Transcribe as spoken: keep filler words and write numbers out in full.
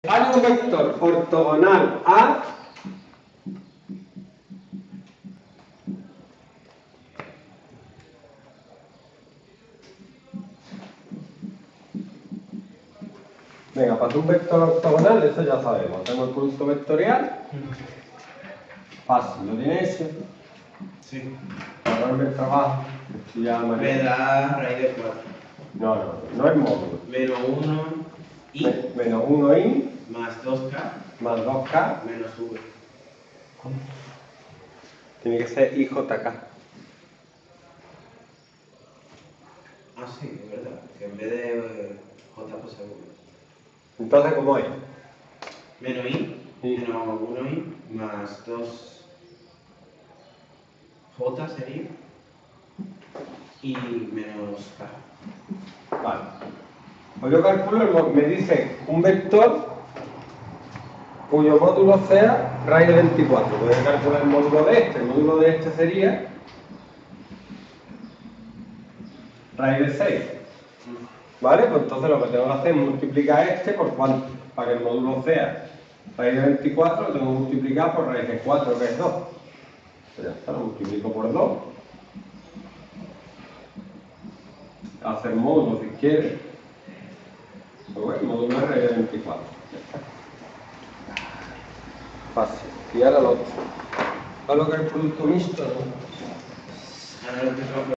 Hay un vector ortogonal a Venga, para hacer un vector ortogonal, eso ya sabemos. Tenemos el producto vectorial. Fácil, ¿lo tienes? Sí. Para darme el trabajo. Ya Me da raíz de cuatro. No, no, no es módulo. Menos uno i Me- menos uno i más dos k más dos k menos v. tiene que ser ijk. Ah, sí, es verdad. Que en vez de eh, j pues v. Entonces, ¿cómo es? Menos i, Sí. menos uno i más dos j sería y menos k. Vale. Pues yo calculo, el mo- me dice un vector cuyo módulo sea raíz de veinticuatro. Voy a calcular el módulo de este. El módulo de este sería raíz de seis. ¿Vale? Pues entonces lo que tengo que hacer es multiplicar este por cuánto. Para que el módulo sea raíz de veinticuatro, lo tengo que multiplicar por raíz de cuatro, que es dos. Pues ya está, lo multiplico por dos. Hacer módulo si quieres. Pues bueno, el módulo es raíz de veinticuatro. Ya está. Fácil. Y ahora lo otro. ¿Sabes lo que es el producto mixto? ¿No? Ahora lo que